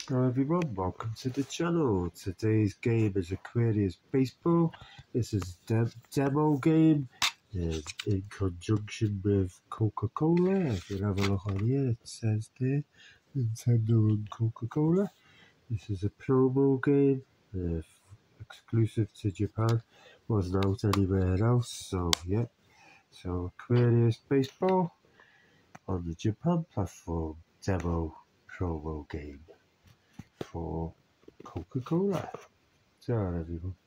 Hello everyone, welcome to the channel. Today's game is Aquarius Baseball. This is a demo game in conjunction with Coca-Cola. If you have a look on here, it says there, Nintendo and Coca-Cola. This is a promo game, exclusive to Japan. Wasn't out anywhere else, so yeah. So Aquarius Baseball on the Japan platform, demo promo game for Coca-Cola. Ciao everyone.